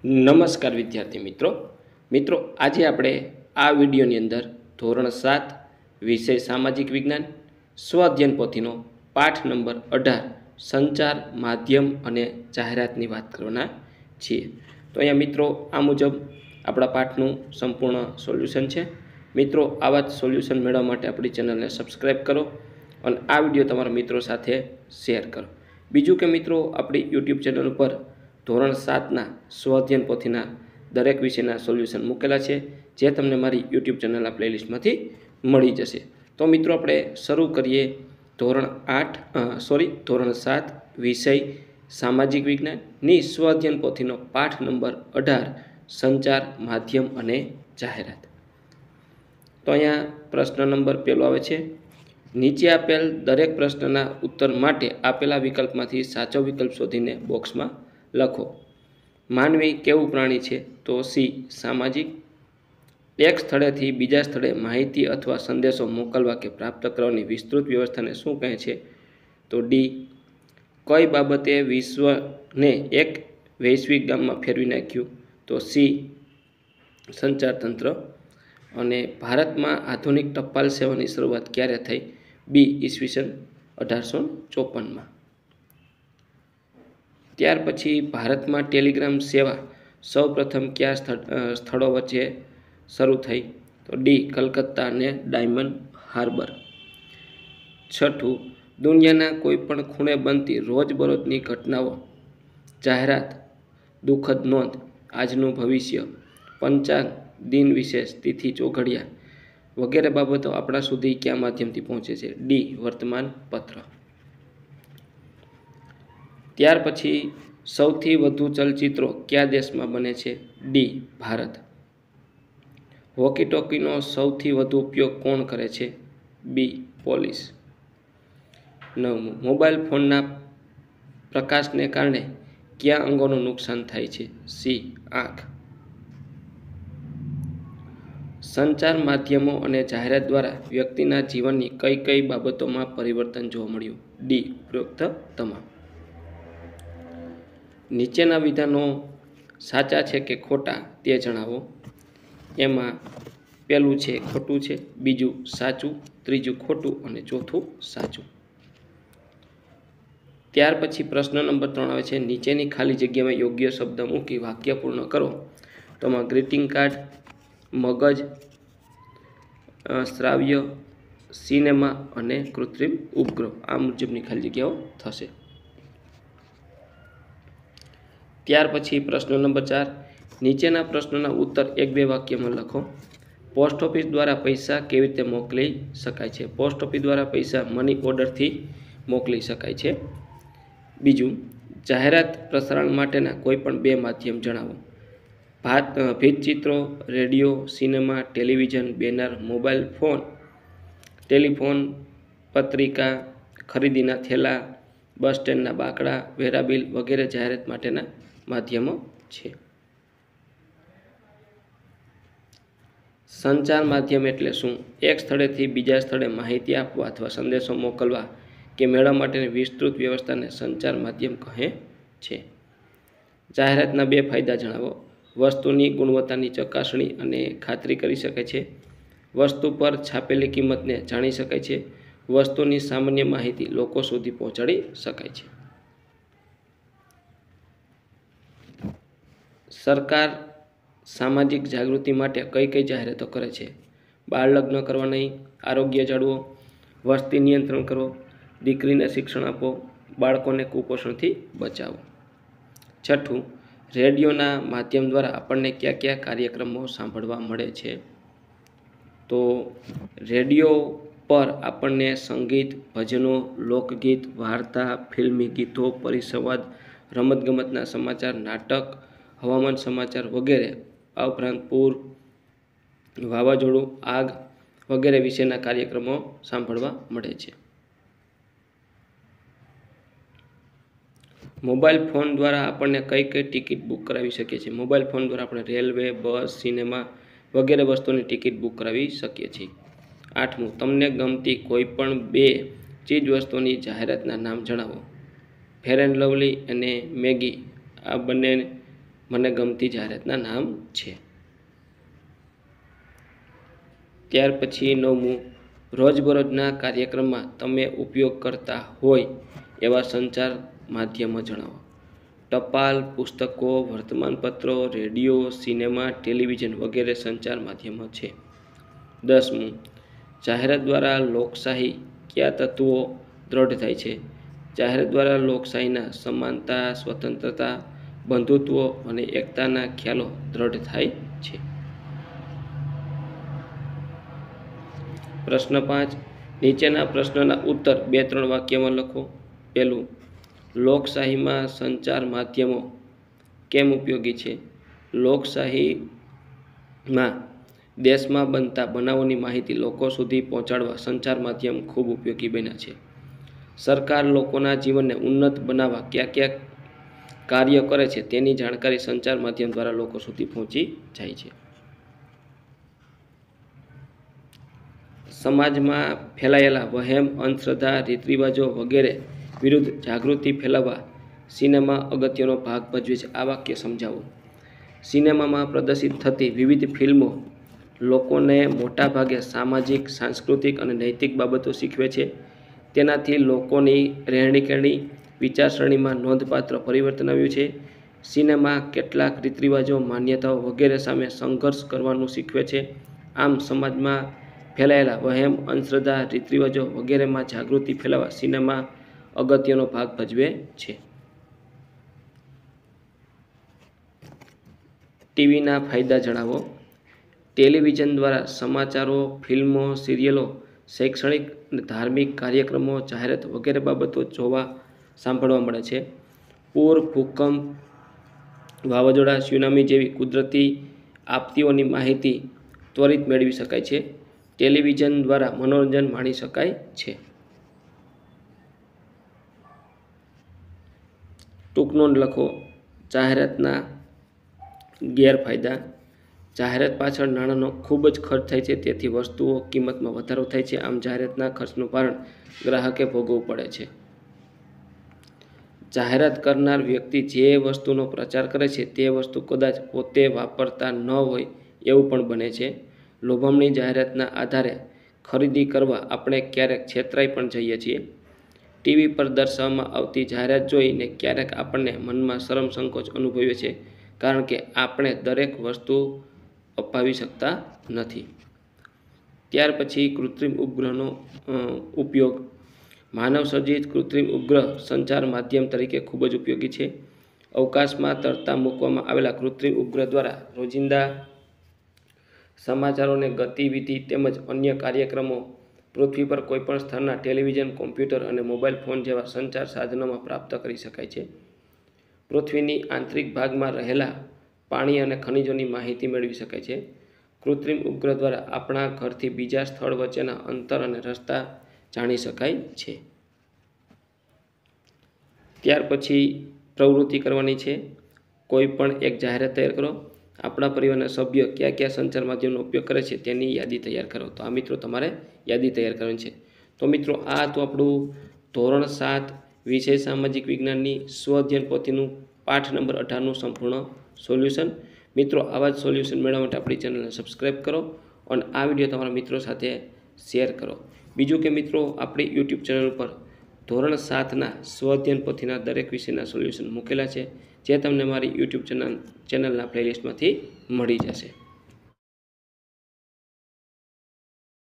નમસ્કાર વિદ્યાર્થી મિત્રો આજે આપણે આ વિડીયોની અંદર ધોરણ 7 વિષય સામાજિક વિજ્ઞાન સ્વઅધ્યયન પોથીનો પાઠ નંબર 18 સંચાર માધ્યમ અને જાહેરાતની વાત કરવાના છીએ। તો અહીંયા મિત્રો આ મુજબ આપણા પાઠનું સંપૂર્ણ સોલ્યુશન છે। મિત્રો આવા જ સોલ્યુશન મેળવવા માટે આપણી ચેનલને સબસ્ક્રાઈબ કરો અને આ વિડીયો તમારા મિત્રો સાથે શેર કરો। બીજું કે મિત્રો આપણી યુટ્યુબ ચેનલ ઉપર ધોરણ 7ના સ્વઅધ્યયન પોથીના દરેક વિષયના સોલ્યુશન મૂકેલા છે, જે તમને મારી યુટ્યુબ ચેનલના પ્લેલિસ્ટમાંથી મળી જશે। તો મિત્રો આપણે શરૂ કરીએ ધોરણ 7 વિષય સામાજિક વિજ્ઞાનની સ્વઅધ્યયન પોથીનો પાઠ નંબર 18 સંચાર માધ્યમ અને જાહેરાત। તો અહીંયા પ્રશ્ન નંબર 1 આવે છે, નીચે આપેલ દરેક પ્રશ્નના ઉત્તર માટે આપેલા વિકલ્પમાંથી સાચો વિકલ્પ શોધીને બોક્સમાં લખો। માનવી કેવું પ્રાણી છે? તો સી સામાજિક। એક સ્થળેથી બીજા સ્થળે માહિતી અથવા સંદેશો મોકલવા કે પ્રાપ્ત કરવાની વિસ્તૃત વ્યવસ્થાને શું કહે છે? તો ડી। કઈ બાબતે વિશ્વને એક વૈશ્વિક ગામમાં ફેરવી નાખ્યું? તો સી સંચાર તંત્ર। અને ભારતમાં આધુનિક ટપાલ સેવાની શરૂઆત ક્યારે થઈ? બી ઈસવીસન 1854માં। ત્યાર પછી ભારતમાં ટેલિગ્રામ સેવા સૌપ્રથમ કયા સ્થળો વચ્ચે શરૂ થઈ? તો ડી કલકત્તા અને ડાયમંડ હાર્બર। છઠ્ઠું, દુનિયાના કોઈપણ ખૂણે બનતી રોજબરોજની ઘટનાઓ, જાહેરાત, દુઃખદ નોંધ, આજનું ભવિષ્ય, પંચાંગ, દિન વિશેષ, તિથિ ચોઘડિયા વગેરે બાબતો આપણા સુધી કયા માધ્યમથી પહોંચે છે? ડી વર્તમાન પત્ર। ત્યાર પછી સૌથી વધુ ચલચિત્રો કયા દેશમાં બને છે? ડી ભારત। વોકી ટોકીનો સૌથી વધુ ઉપયોગ કોણ કરે છે? બી પોલીસ। 9, મોબાઈલ ફોનના પ્રકાશને કારણે કયા અંગોનું નુકસાન થાય છે? સી આંખ। સંચાર માધ્યમો અને જાહેરાત દ્વારા વ્યક્તિના જીવનની કઈ કઈ બાબતોમાં પરિવર્તન જોવા મળ્યું? ડી ઉપરોક્ત તમામ। નીચેના વિધાનો સાચા છે કે ખોટા તે જણાવો। એમાં પહેલું છે ખોટું છે, બીજું સાચું, ત્રીજું ખોટું અને ચોથું સાચું। ત્યાર પછી પ્રશ્ન નંબર 3 આવે છે, નીચેની ખાલી જગ્યામાં યોગ્ય શબ્દ મૂકી વાક્ય પૂર્ણ કરો। તો આમાં ગ્રીટિંગ કાર્ડ, મગજ, શ્રાવ્ય, સિનેમા અને કૃત્રિમ ઉપગ્રહ આ મુજબની ખાલી જગ્યાઓ થશે। ત્યાર પછી પ્રશ્ન નંબર 4, નીચેના પ્રશ્નોના ઉત્તર 1-2 વાક્યમાં લખો। પોસ્ટ ઓફિસ દ્વારા પૈસા કેવી રીતે મોકલી શકાય છે? પોસ્ટ ઓફિસ દ્વારા પૈસા મની ઓર્ડરથી મોકલી શકાય છે। બીજું, જાહેરાત પ્રસારણ માટેના કોઈ પણ 2 માધ્યમ જણાવો। ભીંતચિત્રો, radio, cinema, television, banner, mobile phone, telephone, પત્રિકા, ખરીદીના થેલા, બસ સ્ટેન્ડના બાકડા, વેરાબિલ વગેરે જાહેરાત માટેના માધ્યમો છે। સંચાર માધ્યમ એટલે શું? એક સ્થળેથી બીજા સ્થળે માહિતી આપવા અથવા સંદેશો મોકલવા કે મેળવવા માટેની વિસ્તૃત વ્યવસ્થાને સંચાર માધ્યમ કહે છે। જાહેરાતના 2 ફાયદા જણાવો। વસ્તુની ગુણવત્તાની ચકાસણી અને ખાતરી કરી શકે છે। વસ્તુ પર છાપેલી કિંમતને જાણી શકાય છે। વસ્તુની સામાન્ય માહિતી લોકો સુધી પહોંચાડી શકાય છે। સરકાર સામાજિક જાગૃતિ માટે કઈ કઈ જાહેરાતો કરે છે? બાળ લગ્ન કરવા નહીં, આરોગ્ય જાળવો, વસ્તી નિયંત્રણ કરો, દીકરીને શિક્ષણ આપો, બાળકોને કુપોષણથી બચાવો। છઠ્ઠું, રેડિયોના માધ્યમ દ્વારા આપણને કયા કયા કાર્યક્રમો સાંભળવા મળે છે? તો રેડિયો પર આપણને સંગીત, ભજનો, લોકગીત, વાર્તા, ફિલ્મી ગીતો, પરિસંવાદ, રમતગમતના સમાચાર, નાટક, હવામાન સમાચાર વગેરે, આ ઉપરાંત પૂર, વાવાઝોડું, આગ વગેરે વિશેના કાર્યક્રમો સાંભળવા મળે છે। મોબાઈલ ફોન દ્વારા આપણને કઈ કઈ ટિકિટ બુક કરાવી શકીએ છીએ? મોબાઈલ ફોન દ્વારા આપણે રેલવે, બસ, સિનેમા વગેરે વસ્તુની ટિકિટ બુક કરાવી શકીએ છીએ। 8મું, તમને ગમતી કોઈ પણ 2 ચીજ વસ્તુની જાહેરાતના નામ જણાવો। ફેર એન્ડ લવલી અને મેગી આ બંને મને ગમતી જાહેરાતના નામ છે. ત્યાર પછી 9મું, રોજબરોજના કાર્યક્રમમાં તમે ઉપયોગ કરતા હોય એવા સંચાર માધ્યમો જણાવો. ટપાલ, પુસ્તકો, વર્તમાનપત્રો, રેડિયો, સિનેમા, ટેલિવિઝન વગેરે સંચાર માધ્યમો છે. 10મું, જાહેરાત દ્વારા લોકશાહી કયા તત્વો દ્રઢ થાય છે? જાહેરાત દ્વારા લોકશાહીના સમાનતા, સ્વતંત્રતા, બંધુત્વ અને એકતાના ખ્યાલો દ્રઢ થાય છે. પ્રશ્ન 5, નીચેના પ્રશ્નના ઉત્તર 2-3 વાક્યમાં લખો. પહેલું, લોકશાહીમાં સંચાર માધ્યમો કેમ ઉપયોગી છે? લોકશાહીમાં દેશમાં બનતા બનાવોની માહિતી લોકો સુધી પહોંચાડવા સંચાર માધ્યમ ખૂબ ઉપયોગી બન્યા છે. સરકાર લોકોના જીવનને ઉન્નત બનાવવા કયા કાર્ય કરે છે તેની જાણકારી સંચાર માધ્યમ દ્વારા લોકો સુધી પહોંચી જાય છે. સમાજમાં ફેલાયેલા વહેમ, અંધશ્રદ્ધા, રીતરિવાજો વગેરે વિરુદ્ધ જાગૃતિ ફેલાવવા સિનેમા અગત્યનો ભાગ ભજવે છે. આ વાક્ય સમજાવો. સિનેમામાં પ્રદર્શિત થતી વિવિધ ફિલ્મો લોકોને મોટાભાગે સામાજિક, સાંસ્કૃતિક અને નૈતિક બાબતો શીખવે છે. તેનાથી લોકોની રહેણીકરણી, વિચારસરણીમાં નોંધપાત્ર પરિવર્તન આવ્યું છે. સિનેમા કેટલાક રીતરિવાજો, માન્યતાઓ વગેરે સામે સંઘર્ષ કરવાનું શીખવે છે. આમ સમાજમાં ફેલાયેલા વહેમ, અંધશ્રદ્ધા, રીતરિવાજો વગેરેમાં જાગૃતિ ફેલાવવા સિનેમા અગત્યનો ભાગ ભજવે છે. ટીવીના ફાયદા જણાવો. ટેલિવિઝન દ્વારા સમાચારો, ફિલ્મો, સિરિયલો, શૈક્ષણિક અને ધાર્મિક કાર્યક્રમો, જાહેરાત વગેરે બાબતો જોવા સાંભળવા મળે છે. પૂર, ભૂકંપ, વાવાઝોડા, ત્સુનામી જેવી કુદરતી આપત્તિઓની માહિતી ત્વરિત મેળવી શકાય છે. ટેલિવિઝન દ્વારા મનોરંજન માણી શકાય છે. ટૂંક નોંધ લખો. જાહેરાતના ગેરફાયદા. જાહેરાત પાછળ નાણાંનો ખૂબ જ ખર્ચ થાય છે, તેથી વસ્તુઓ કિંમતમાં વધારો થાય છે. આમ જાહેરાતના ખર્ચનું ભારણ ગ્રાહકે ભોગવવું પડે છે. જાહેરાત કરનાર વ્યક્તિ જે વસ્તુનો પ્રચાર કરે છે તે વસ્તુ કદાચ પોતે વાપરતા ન હોય એવું પણ બને છે. લોભામણી જાહેરાતના આધારે ખરીદી કરવા આપણે ક્યારેક છેતરાઈ પણ જઈએ છીએ. ટીવી પર દર્શાવવામાં આવતી જાહેરાત જોઈને ક્યારેક આપણને મનમાં શરમ સંકોચ અનુભવીએ છીએ, કારણ કે આપણે દરેક વસ્તુ અપાવી શકતા નથી. ત્યાર પછી કૃત્રિમ ઉપગ્રહનો ઉપયોગ. માનવસર્જિત કૃત્રિમ ઉપગ્રહ સંચાર માધ્યમ તરીકે ખૂબ જ ઉપયોગી છે. અવકાશમાં તરતા મૂકવામાં આવેલા કૃત્રિમ ઉપગ્રહ દ્વારા રોજિંદા સમાચારોને ગતિવિધિ તેમજ અન્ય કાર્યક્રમો પૃથ્વી પર કોઈપણ સ્થળના ટેલિવિઝન, કોમ્પ્યુટર અને મોબાઈલ ફોન જેવા સંચાર સાધનોમાં પ્રાપ્ત કરી શકાય છે. પૃથ્વીની આંતરિક ભાગમાં રહેલા પાણી અને ખનિજોની માહિતી મેળવી શકાય છે. કૃત્રિમ ઉપગ્રહ દ્વારા આપણા ઘરથી બીજા સ્થળ વચ્ચેના અંતર અને રસ્તા જાણી શકાય છે. ત્યાર પછી પ્રવૃત્તિ કરવાની છે. કોઈ પણ એક જાહેરાત તૈયાર કરો. આપણા પરિવારના સભ્યો કયા સંચાર માધ્યમનો ઉપયોગ કરે છે તેની યાદી તૈયાર કરો. તો આ મિત્રો તમારે યાદી તૈયાર કરવાની છે. તો મિત્રો આ તો આપણું ધોરણ 7 વિષય સામાજિક વિજ્ઞાનની સ્વઅધ્યયન પોથીનું પાઠ નંબર 18નું સંપૂર્ણ સોલ્યુશન. મિત્રો આવા જ સોલ્યુશન મેળવવા માટે આપણી ચેનલને સબસ્ક્રાઈબ કરો અને આ વિડીયો તમારા મિત્રો સાથે શેર કરો. બીજું કે મિત્રો આપણી યુટ્યુબ ચેનલ ઉપર ધોરણ 7ના સ્વઅધ્યયન પોથીના દરેક વિષયના સોલ્યુશન મૂકેલા છે, જે તમને મારી યુટ્યુબ ચેનલના પ્લેલિસ્ટમાંથી મળી જશે.